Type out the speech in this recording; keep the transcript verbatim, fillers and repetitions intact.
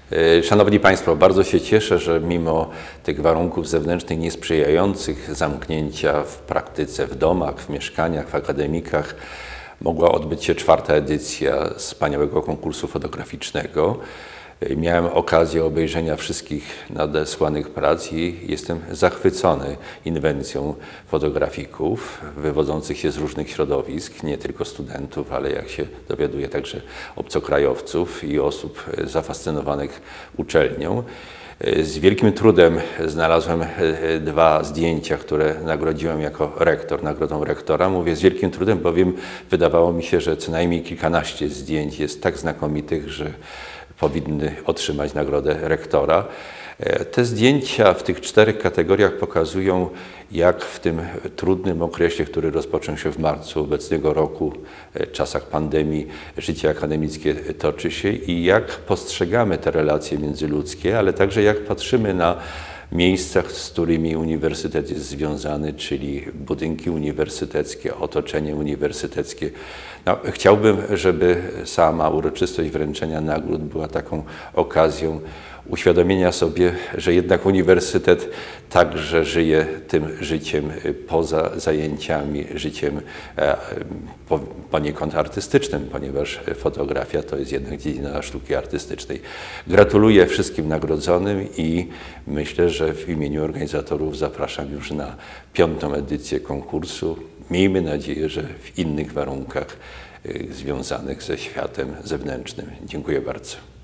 Szanowni Państwo, bardzo się cieszę, że mimo tych warunków zewnętrznych niesprzyjających zamknięcia w praktyce w domach, w mieszkaniach, w akademikach mogła odbyć się czwarta edycja wspaniałego konkursu fotograficznego. Miałem okazję obejrzenia wszystkich nadesłanych prac i jestem zachwycony inwencją fotografików wywodzących się z różnych środowisk, nie tylko studentów, ale jak się dowiaduję także obcokrajowców i osób zafascynowanych uczelnią. Z wielkim trudem znalazłem dwa zdjęcia, które nagrodziłem jako rektor, nagrodą rektora. Mówię z wielkim trudem, bowiem wydawało mi się, że co najmniej kilkanaście zdjęć jest tak znakomitych, że powinny otrzymać nagrodę rektora. Te zdjęcia w tych czterech kategoriach pokazują, jak w tym trudnym okresie, który rozpoczął się w marcu obecnego roku, w czasach pandemii, życie akademickie toczy się i jak postrzegamy te relacje międzyludzkie, ale także jak patrzymy na miejscach, z którymi uniwersytet jest związany, czyli budynki uniwersyteckie, otoczenie uniwersyteckie. No, chciałbym, żeby sama uroczystość wręczenia nagród była taką okazją uświadomienia sobie, że jednak uniwersytet także żyje tym życiem poza zajęciami, życiem poniekąd artystycznym, ponieważ fotografia to jest jednak dziedzina sztuki artystycznej. Gratuluję wszystkim nagrodzonym i myślę, że w imieniu organizatorów zapraszam już na piątą edycję konkursu. Miejmy nadzieję, że w innych warunkach związanych ze światem zewnętrznym. Dziękuję bardzo.